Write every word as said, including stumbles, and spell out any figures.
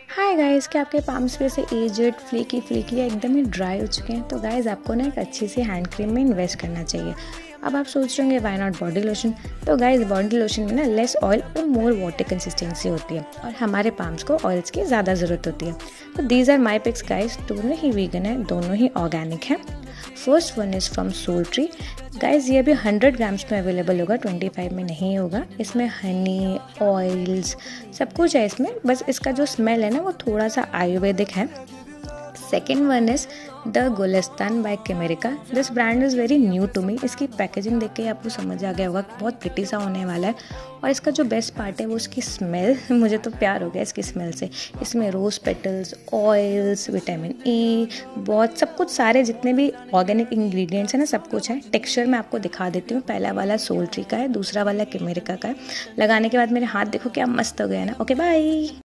Hi guys, क्या आपके palms पे से एजेड फ्लेकी फ्लेकी या एकदम ही ड्राई हो चुके हैं? तो गाइस आपको ना एक अच्छी सी हैंड क्रीम में इन्वेस्ट करना चाहिए। अब आप सोच रहे होंगे व्हाई नॉट बॉडी लोशन। तो गाइस बॉडी लोशन में ना लेस ऑयल और मोर वाटर कंसिस्टेंसी होती है और हमारे पाम्स को ऑयल्स की ज़्यादा ज़रूरत होती है। तो these are my picks guys, दोनों ही वीगन है, दोनों ही ऑर्गेनिक है। First one is from Soul Tree. Guys ये भी हंड्रेड ग्राम्स में अवेलेबल होगा, ट्वेंटी फाइव में नहीं होगा। इसमें हनी, ऑयल्स, सब कुछ है इसमें, बस इसका जो स्मेल है ना वो थोड़ा सा आयुर्वेदिक है। Second one is the Gulistan by Kimirica. This brand is very new to me. इसकी पैकेजिंग देख के आपको समझ आ गया होगा बहुत प्रिटी सा होने वाला है। और इसका जो बेस्ट पार्ट है वो उसकी स्मेल मुझे तो प्यार हो गया इसकी स्मेल से। इसमें rose petals, oils, vitamin E, बहुत सब कुछ, सारे जितने भी ऑर्गेनिक इंग्रेडिएंट्स हैं ना सब कुछ है। टेक्सचर मैं आपको दिखा देती हूँ। पहला वाला सोल ट्री का है, दूसरा वाला केमेरिका का है। लगाने के बाद मेरे हाथ देखो क्या मस्त हो गया ना। Okay bye.